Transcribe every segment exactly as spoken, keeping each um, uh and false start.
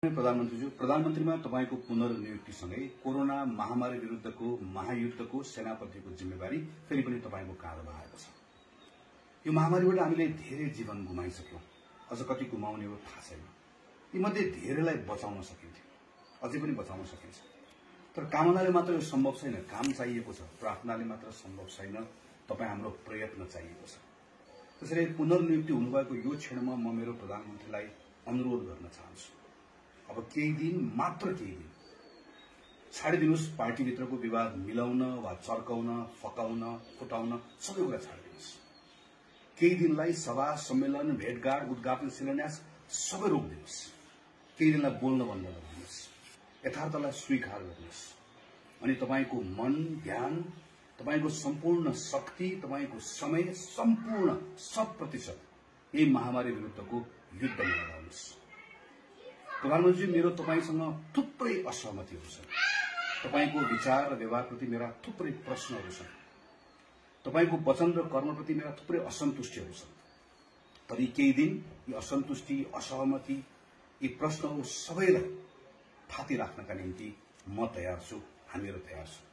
प्रधानमन्त्रीज्यू, प्रधानमन्त्रीमा तपाईको पुनर्नियुक्तिसँगै कोरोना महामारी विरुद्धको महायुद्धको सेनापतिको जिम्मेवारी फेरि पनि तपाईको काँधमा आएको छ। यो महामारीबाट हामीले धेरै जीवन गुमाइसक्यौं, अझ कति गुमाउने हो थाहा छैन। यीमध्ये धेरैलाई बचाउन सकिन्थ्यो, अझै पनि बचाउन सकिन्छ। तर कामनाले मात्र यो सम्भव छैन, काम चाहिएको छ। प्रार्थनाले मात्र सम्भव छैन, तपाई हाम्रो प्रयत्न चाहिएको छ। त्यसैले पुनर्नियुक्ति हुनुभएको यो क्षणमा म मेरो प्रधानमन्त्रीलाई अनुरोध गर्न चाहन्छु, अब केही दिन मात्र केही दिन छाडिदिनुस्। पार्टीभित्रको विवाद मिलाउन वा चर्काउन, फकाउन, फुटाउन सबै कुरा छाडिदिनुस्। केही दिनलाई सभा सम्मेलन, भेटघाट, उद्घाटन, शिलान्यास सबै रोकिदिनुस्। केही दिनलाई बोल्न बन्द गरिदिनुस्, यथार्थलाई स्वीकार गर्नुहोस् अनि तपाईको मन, ध्यान, तपाईको सम्पूर्ण शक्ति, तपाईको समय, सम्पूर्ण शत प्रतिशत यही महामारी विरुद्धको युद्धमा लगाउनुहोस्। प्रधानमन्त्री, मेरो तपाईसँग थुप्रै असहमतिहरू छन्। तपाईको विचार र व्यवहारप्रति मेरा थुप्रै प्रश्नहरू छन्। तपाईको वचन र कर्मप्रति मेरा थुप्रै असन्तुष्टिहरू छन्। तर यी केही दिन यी असन्तुष्टि, असहमति, यी प्रश्नहरू सबैलाई थाती राख्नका निम्ति म तयार छु, हामीहरू तयार छौं।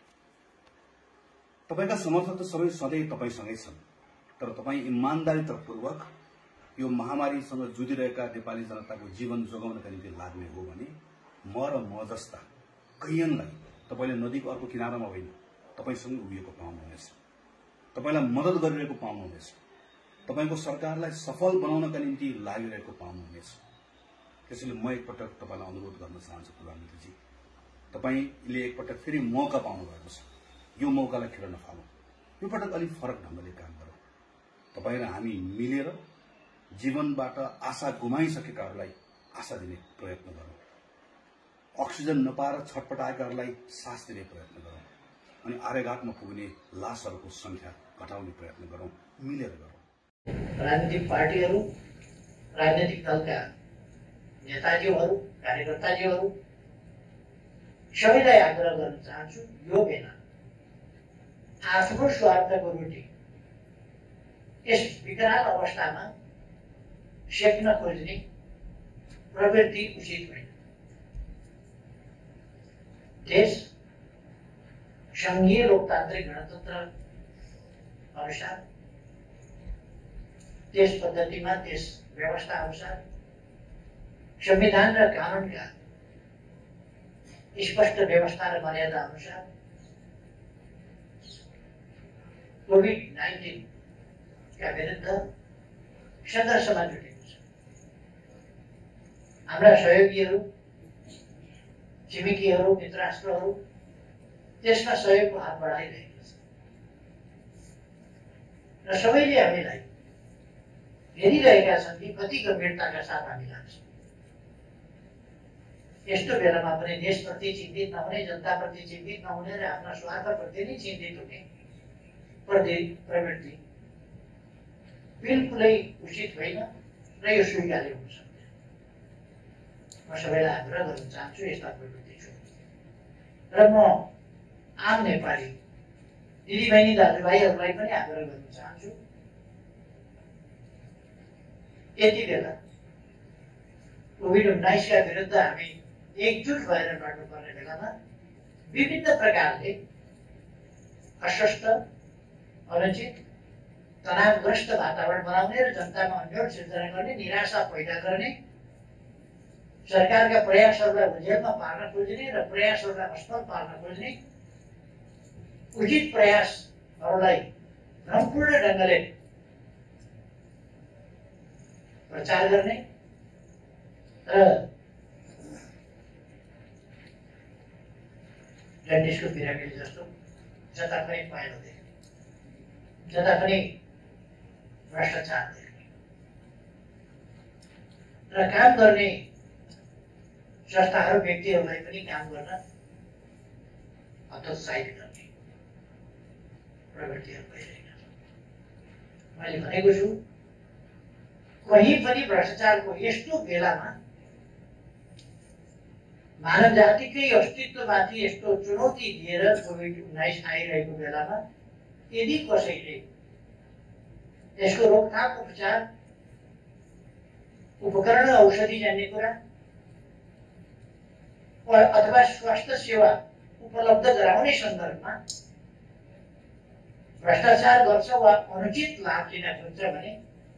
तपाईका समर्थक त सबै सधैँ तपाईसँगै छन्, तर तपाई इमानदारीतापूर्वक यो महामारीसँग जुधिरहेका नेपाली जनताको जीवन जोगाउनका निम्ति लाग्ने हो भने म र म जस्ता कैयनलाई तपाईले नदीको अर्को किनारामा होइन, तपाईसँगै उभिएको पाउनुहुनेछ। तपाईलाई मद्दत गरिरहेको पाउनुहुनेछ। तपाईको सरकारलाई सफल बनाउनका निम्ति लागिरहेको पाउनुहुनेछ। त्यसैले म एकपटक तपाईलाई अनुरोध गर्न चाहन्छु प्रधानमन्त्रीजी, तपाईले एकपटक फेरि मौका पाउनु भएको छ। यो मौकालाई खेर नफालौं। यो पटक अलि फरक ढंगले काम गरौं। तपाई र हामी मिलेर जीवनबाट आशा गुमाइसकेकाहरूलाई आशा दिने प्रयत्न गरौं। अक्सिजन नपाएर छटपटाएकाहरूलाई सास दिने प्रयत्न गरौं अनि आर्यघाटमा पुग्ने लासहरूको संख्या घटाउने प्रयत्न गरौं, मिलेर गरौं। राजनीतिक पार्टीहरू, राजनीतिक दलका नेताजीहरू, कार्यकर्ताजीहरू सबैलाई आग्रह गर्न चाहन्छु, यो बेला आफ्नो स्वार्थको रोटी यस विकराल अवस्थामा सेक्न खोज्ने प्रवृत्ति उचित होइन। देश संघीय लोकतान्त्रिक गणतन्त्र अनुसार, देश पद्धतिमा, देश व्यवस्था अनुसार, संविधान र कानूनका स्पष्ट व्यवस्था र मर्यादा अनुसार कोभिड नाइन्टीन का विरुद्ध सङ्घर्षमा जुटेको छ। हाम्रा सहयोगीहरू, छिमेकीहरू, मित्रराष्ट्रहरू त्यसमा सहयोगको हात बढाइरहेका छन् र सबैले हामीलाई हेरिरहेका छन् कि कति गम्भीरताका साथ हामी लाग्छौँ। यस्तो बेलामा पनि देशप्रति चिन्तित नहुने, जनताप्रति चिन्तित नहुने र आफ्ना स्वार्थप्रति नै चिन्तित हुने प्रवृत्ति बिल्कुलै उचित होइन र यो स्वीकार्य हुन सक्दैन। म सबैलाई आग्रह गर्न चाहन्छु यस्ता प्रवृत्ति छोड्नु र म आम नेपाली दिदीबहिनी दाजुभाइहरूलाई पनि आग्रह गर्न चाहन्छु, यति बेला कोभिड उन्नाइसका विरुद्ध हामी एकजुट भएर लड्नुपर्ने बेलामा विभिन्न प्रकारले अस्वस्थ, अनुचित, तनावग्रस्त वातावरण बनाउने र जनतामा अन्योल सिर्जना गर्ने, निराशा पैदा गर्ने, सरकारका प्रयासहरूलाई उजेलमा पार्न खोज्ने र प्रयासहरूलाई असफल पार्न खोज्ने, उचित प्रयासहरूलाई भ्रमपूर्ण ढङ्गले प्रचार गर्ने र जन्डिसको पिरामिड जस्तो जता पनि पाइलो देख्ने, जता पनि भ्रष्टाचार देख्ने र काम गर्ने संस्थाहरू, व्यक्तिहरूलाई पनि काम गर्न हतोत्साहित गर्ने प्रवृत्तिहरू भइरहेका छन्। मैले भनेको छु, कहीँ पनि भ्रष्टाचारको यस्तो बेलामा मानव जातिकै अस्तित्वमाथि यस्तो चुनौती दिएर कोभिड उन्नाइस आइरहेको बेलामा यदि कसैले यसको रोकथाम, उपचार, उपकरण, औषधि जान्ने कुरा अथवा स्वास्थ्य सेवा उपलब्ध गराउने सन्दर्भमा भ्रष्टाचार गर्छ वा अनुचित लाभ लिन खोज्छ भने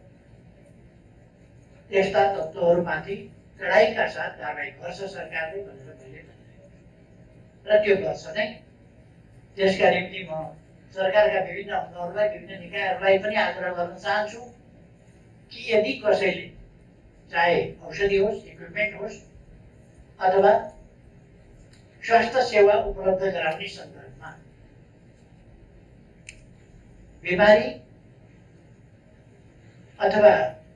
त्यस्ता तत्त्वहरूमाथि कडाइका साथ कारबाही गर्छ सरकारले भनेर मैले भनिरहेको र त्यो गर्छ नै। त्यसका निम्ति म सरकारका विभिन्न अङ्गहरूलाई विभिन्न निकायहरूलाई पनि आग्रह गर्न चाहन्छु कि यदि कसैले चाहे औषधि होस्, इक्विपमेन्ट होस् अथवा स्वास्थ्य सेवा उपलब्ध गराउने सन्दर्भमा बिमारी अथवा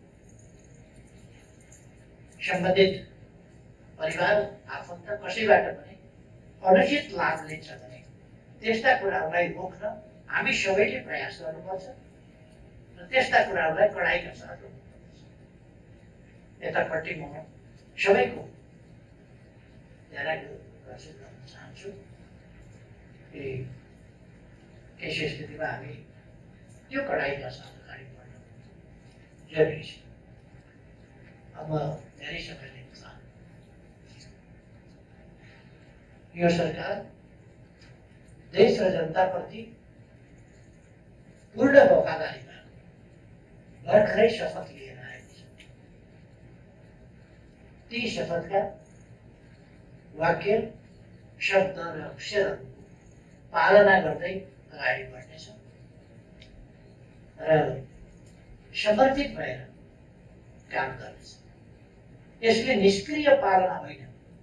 सम्बन्धित परिवार आफन्त कसैबाट पनि अनुचित लाभ लिन्छ भने त्यस्ता कुराहरूलाई रोक्न हामी सबैले प्रयास गर्नुपर्छ र त्यस्ता कुराहरूलाई कडाइका साथ रोक्नुपर्छ। यतापट्टि म सबैको ध्यान आकर्षित गर्न चाहन्छु कि यस स्थितिमा हामी त्यो कडाइका साथ अगाडि बढ्न जरुरी छ। अब धेरै समय लिन चाहन्छु। यो सरकार देश र जनताप्रति पूर्ण वफादारीमा भर्खरै शपथ लिएर आएको छ। ती शपथका वाक्य, शब्द र अक्षरहरूको पालना गर्दै अगाडि बढ्नेछ र समर्पित भएर काम गर्नेछ। यसले निष्क्रिय पालना होइन,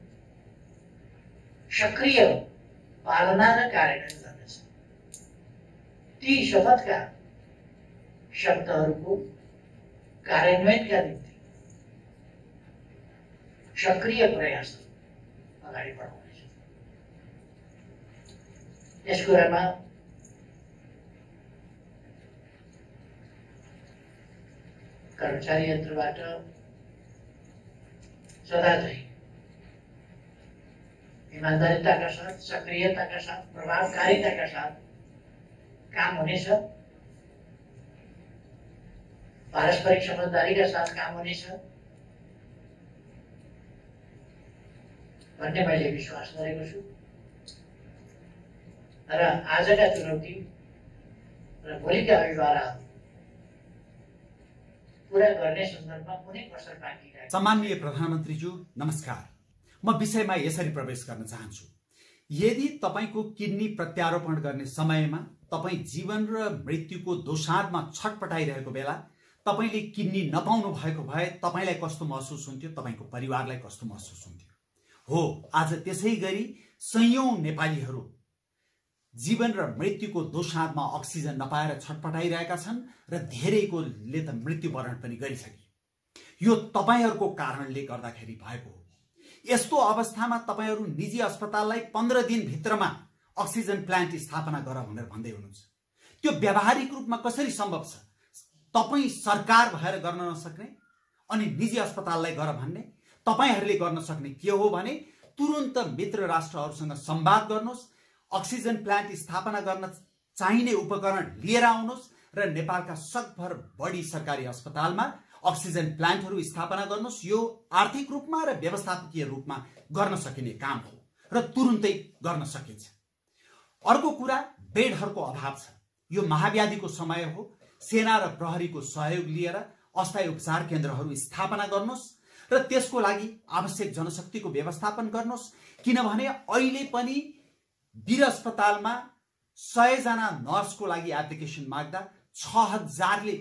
सक्रिय पालना र कार्यान्वयन गर्नेछ। ती शपथका शब्दहरूको कार्यान्वयनका निम्ति सक्रिय प्रयास अगाडि बढाउनेछ। यस कुरामा कर्मचारी यन्त्रबाट सदा चाहिँ ईमानदारिताका साथ, सक्रियताका साथ, प्रभावकारिताका साथ काम हुनेछ। पारस्परिक समझदारीका साथ काम हुनेछ भन्ने मैले विश्वास गरेको छु र आजका चुनौती र भोलिका अभिभावकहरू पूरा गर्ने सन्दर्भमा कुनै कसर बाँकी राखेको। सम्माननीय प्रधानमन्त्रीज्यू नमस्कार। म विषयमा यसरी प्रवेश गर्न चाहन्छु। यदि तपाईको किडनी प्रत्यारोपण गर्ने समयमा तपाई जीवन र मृत्युको दोसाँधमा छटपटाइरहेको बेला तपाईले किडनी नपाउनु भएको भए तपाईलाई कस्तो महसुस हुन्थ्यो, तपाईको परिवारलाई कस्तो महसुस हुन्थ्यो? हो, आज त्यसै गरी सयौं नेपालीहरू जीवन र मृत्युको दोसाँधमा अक्सिजन नपाएर छटपटाइरहेका छन् र धेरैकोले त मृत्युवरण पनि गरिसके। यो तपाईहरूको कारणले गर्दाखेरि भएको हो। यस्तो अवस्थामा तपाईहरू निजी अस्पताललाई पन्ध्र दिन भित्रमा अक्सिजन प्लान्ट स्थापना गर भनेर भन्दै हुनुहुन्छ। त्यो व्यावहारिक रूपमा कसरी सम्भव छ? तपाई सरकार भएर गर्न नसक्ने अनि निजी अस्पताललाई गर भन्ने? तपाईहरूले गर्न सक्ने के हो भने तुरुन्त मित्र राष्ट्रहरूसँग संवाद गर्नुहोस्, अक्सिजन प्लान्ट स्थापना गर्न चाहिने उपकरण लिएर आउनुहोस् र नेपालका सकभर बढी सरकारी अस्पतालमा अक्सिजन प्लान्टहरू स्थापना गर्नुहोस्। यो आर्थिक रूपमा र व्यवस्थापकीय रूपमा गर्न सकिने काम हो र तुरुन्तै गर्न सकिन्छ। अर्को कुरा, बेडहरूको अभाव छ। यो महाव्याधिको समय हो। सेना र प्रहरीको सहयोग लिएर अस्थायी उपचार केन्द्रहरू स्थापना गर्नुहोस् र त्यसको लागि आवश्यक जनशक्तिको व्यवस्थापन गर्नुहोस्। किनभने अहिले पनि वीर अस्पतालमा सय जना नर्सको लागि एप्लिकेसन माग्दा छ हजारले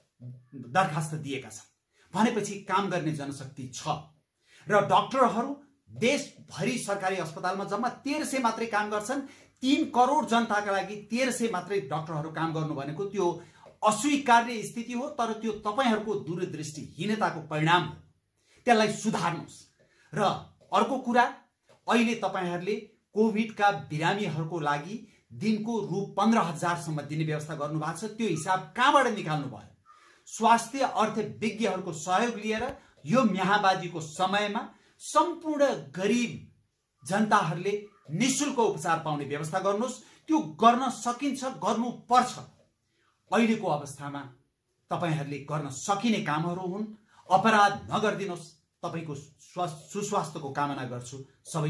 दरखास्त दिएका छन् भनेपछि काम गर्ने जनशक्ति छ र डाक्टरहरू देशभरि सरकारी अस्पतालमा जम्मा तेह्र सय मात्रै काम गर्छन्। तीन करोड जनताका लागि तेह्र सय मात्रै डाक्टरहरू काम गर्नु भनेको त्यो अस्वीकार्य स्थिति हो। तर त्यो तपाईहरूको दूरदृष्टिहीनताको परिणाम हो। त्यसलाई सुधार्नुहोस्। र अर्को कुरा, अहिले तपाईहरूले कोभिडका बिरामीहरूको लागि दिनको रु पन्ध्र हजारसम्म दिने व्यवस्था गर्नु भएको छ। त्यो हिसाब कहाँबाट निकाल्नु भयो? स्वास्थ्य अर्थविज्ञहरूको सहयोग लिएर यो महामारीको समयमा सम्पूर्ण गरिब जनताहरूले निःशुल्क उपचार पाउने व्यवस्था गर्नुहोस्। त्यो गर्न सकिन्छ, गर्नुपर्छ। अहिलेको अवस्थामा तपाईहरूले गर्न सकिने कामहरू हुन्। अपराध नगर्दिनुहोस्। तपाईको सुस्वास्थ्यको कामना गर्छु। सबै